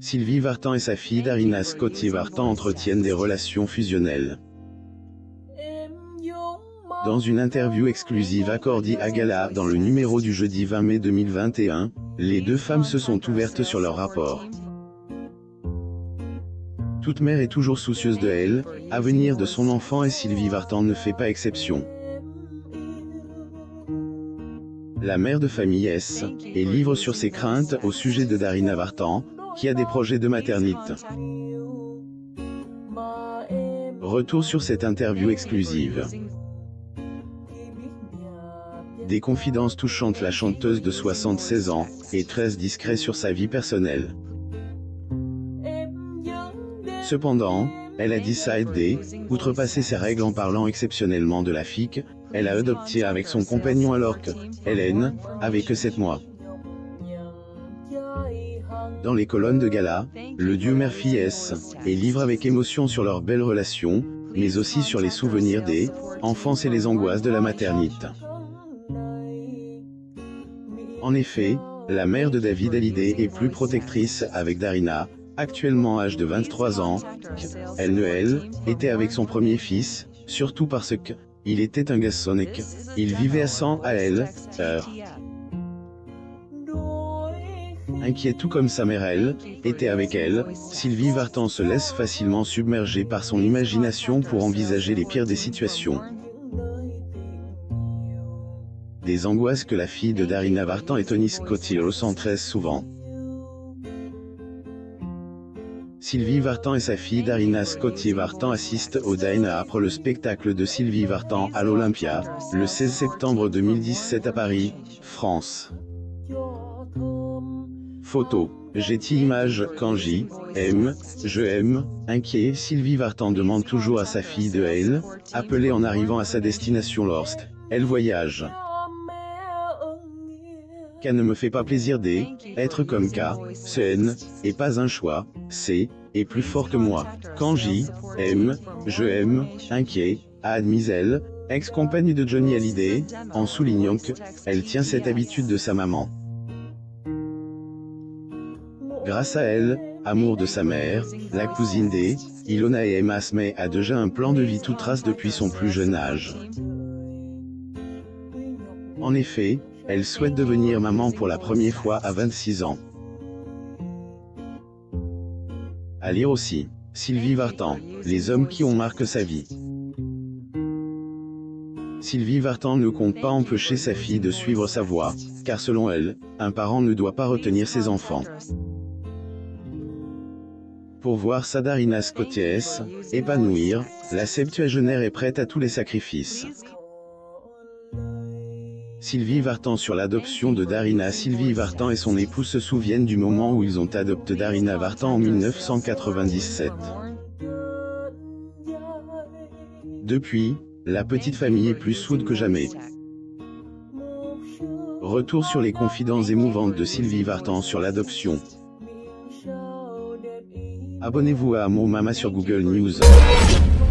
Sylvie Vartan et sa fille Darina Scotti Vartan entretiennent des relations fusionnelles. Dans une interview exclusive accordée à Gala dans le numéro du jeudi 20 mai 2021, les deux femmes se sont ouvertes sur leur rapport. Toute mère est toujours soucieuse de elle, avenir de son enfant, et Sylvie Vartan ne fait pas exception. La mère de famille est livre sur ses craintes au sujet de Darina Vartan, qui a des projets de maternité. Retour sur cette interview exclusive. Des confidences touchantes. La chanteuse de 76 ans est très discrète sur sa vie personnelle. Cependant, elle a décidé d'outrepasser ses règles en parlant exceptionnellement de la fille qu'elle a adoptée avec son compagnon alors que Hélène avait que 7 mois. Dans les colonnes de Gala, le duo mère-fille est livre avec émotion sur leur belle relation, mais aussi sur les souvenirs des enfances et les angoisses de la maternité. En effet, la mère de David Hallyday est plus protectrice avec Darina, actuellement âgée de 23 ans, qu'elle était avec son premier fils, surtout parce que il était un garçon et qu'il vivait à 100 à elle, heure. Inquiet tout comme sa mère, elle était avec elle. Sylvie Vartan se laisse facilement submerger par son imagination pour envisager les pires des situations. Des angoisses que la fille de Darina Vartan et Tony Scotti ressentent très souvent. Sylvie Vartan et sa fille Darina Scotti Vartan assistent au Dina après le spectacle de Sylvie Vartan à l'Olympia, le 16 septembre 2017 à Paris, France. Photo. Getty Images. Quand je aime, inquiet, Sylvie Vartan demande toujours à sa fille de elle, appeler en arrivant à sa destination lorsqu'elle voyage. Qu'elle ne me fait pas plaisir d'être comme K, ce N, et pas un choix, C, est plus fort que moi. Quand je aime, inquiet, a admis elle, ex-compagne de Johnny Hallyday, en soulignant qu'elle tient cette habitude de sa maman. Grâce à elle, amour de sa mère, la cousine Ilona et Emma Smith a déjà un plan de vie tout trace depuis son plus jeune âge. En effet, elle souhaite devenir maman pour la première fois à 26 ans. À lire aussi, Sylvie Vartan, les hommes qui ont marqué sa vie. Sylvie Vartan ne compte pas empêcher sa fille de suivre sa voie, car selon elle, un parent ne doit pas retenir ses enfants. Pour voir sa Darina Scotti épanouir, la septuagénaire est prête à tous les sacrifices. Sylvie Vartan sur l'adoption de Darina. Sylvie Vartan et son époux se souviennent du moment où ils ont adopté Darina Vartan en 1997. Depuis, la petite famille est plus soude que jamais. Retour sur les confidences émouvantes de Sylvie Vartan sur l'adoption. Abonnez-vous à Amour Mama sur Google News.